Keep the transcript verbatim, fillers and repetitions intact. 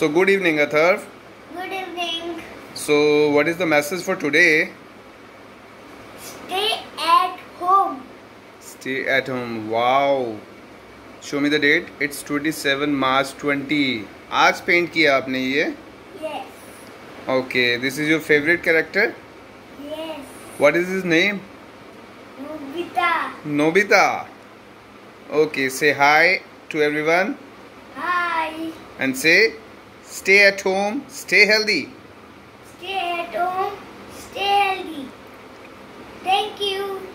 So good evening, Atharv. Good evening. So what is the message for today? Stay at home. Stay at home. Wow. Show me the date. It's twenty-seven March twenty. आज paint किया आपने ये? Yes. Okay. This is your favorite character? Yes. What is his name? Nobita. Nobita. Okay. Say hi to everyone. Hi. And say, stay at home, stay healthy. Stay at home. Stay healthy. Thank you.